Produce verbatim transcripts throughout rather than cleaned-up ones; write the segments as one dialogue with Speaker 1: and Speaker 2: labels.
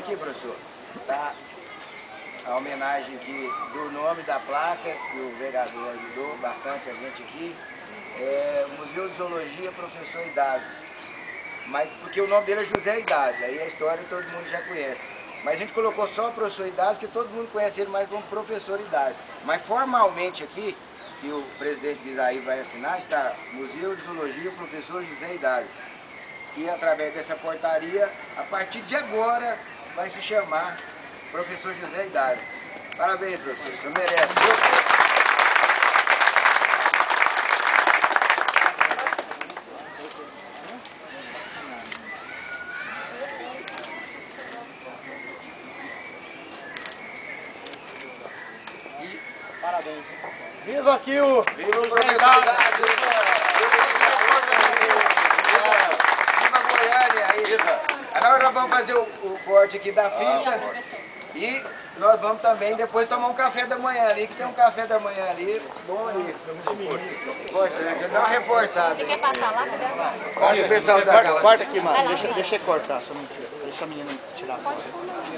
Speaker 1: aqui, professor, tá a homenagem aqui do nome da placa, que o vereador ajudou bastante a gente aqui, é o Museu de Zoologia Professor Idazzi. Mas porque o nome dele é José Idazzi, aí a história todo mundo já conhece. Mas a gente colocou só o professor Idazzi, que todo mundo conhece ele mais como professor Idazzi. Mas formalmente aqui, que o presidente Bisaí vai assinar, está Museu de Zoologia Professor José Idazzi. E através dessa portaria, a partir de agora, vai se chamar Professor José Idazzi. Parabéns, professor, o senhor merece. E
Speaker 2: parabéns. Viva aqui o...
Speaker 1: Viva o professor Idazzi! Viva Goiânia aí! Agora nós vamos fazer o, o corte aqui da fita e nós vamos também depois tomar um café da manhã ali, que tem um café da manhã ali, bom ali. Importante, dá uma reforçada.
Speaker 3: Você quer passar lá? Cadê?
Speaker 1: Passa o pessoal da
Speaker 2: Corta, corta aqui, mano. Deixa, deixa eu cortar, só um minutinho. Deixa a menina tirar a foto.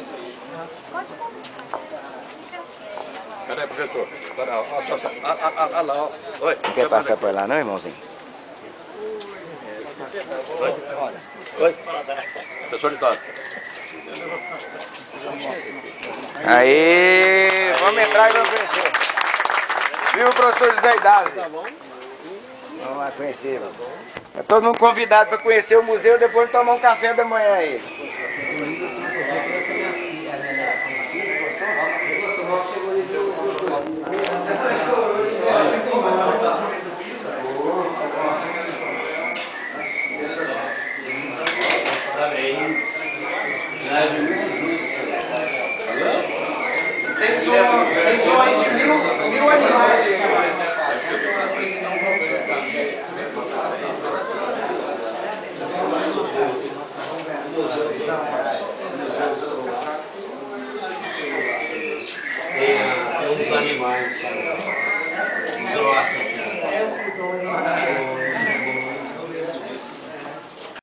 Speaker 4: Cadê, professor? Olha lá, ó. Oi.
Speaker 1: Quer passar por lá não, irmãozinho?
Speaker 4: Oi. Oi. Professor Idazzi.
Speaker 1: Aí, vamos entrar e vamos conhecer. Viu o professor José Idazzi? Vamos lá conhecer. É todo mundo convidado para conhecer o museu, depois tomar um café da manhã aí. Tem sons, tem sons de mil, mil animais aí.
Speaker 5: Tem uns animais, uns ossos.